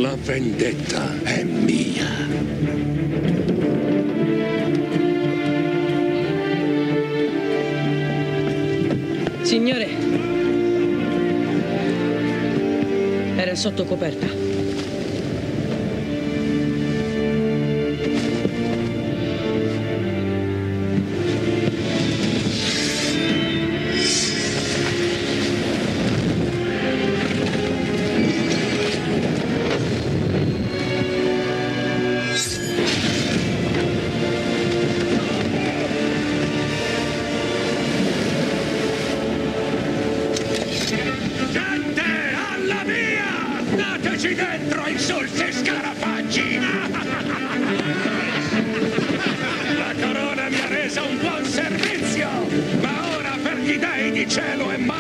La vendetta è mia. Signore, era sotto coperta. Dentro insulti scarafaggi! La corona mi ha reso un buon servizio, ma ora per gli dei di cielo e mare